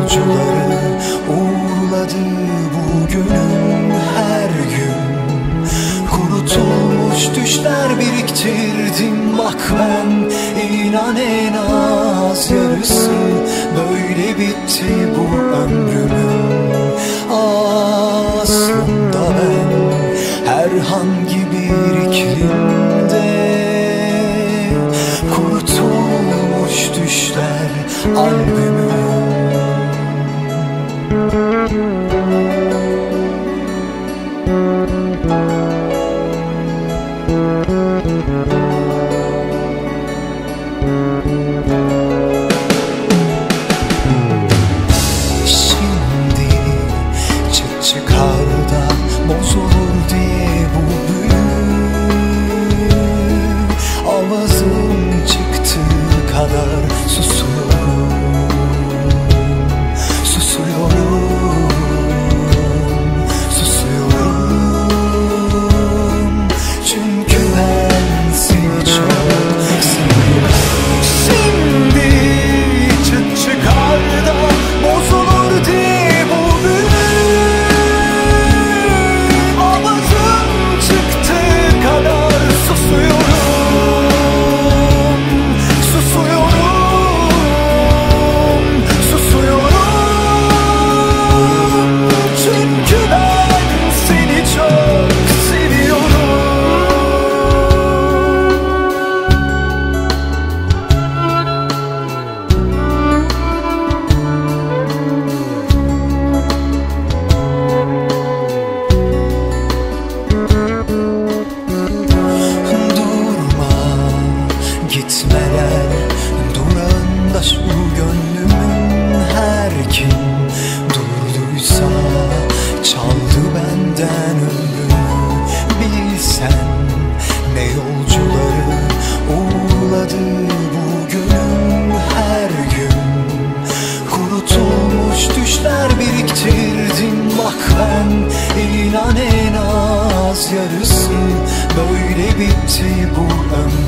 yolcuları uğurladı bugünüm her gün. Kurutulmuş düşler biriktirdim bak ben, inan en az yarısı. Böyle bitti bu ömrümün. Aslında ben herhangi bir iklimde kurutulmuş düşler albümü. Şimdi çıt çıkar da bozulur diye bu büyü, avazım çıktığı kadar susuyorum, susuyorum, susuyorum. Çünkü ben seni çok seviyorum. Şimdi çıt çıkar da bozulur diye bu büyü, avazım çıktığı kadar susuyorum, susuyorum, susuyorum. Çünkü ben seni çok seviyorum. Durma, gitmeler durağında şu gönlümün. Her kim durduysa çaldı benden ömrümü. Bilsen ne yolcuları uğurladı bugünüm her gün. Kurutulmuş düşler biriktirdim bak ben, inan en az yarısı. Böyle bitti bu ömrüm.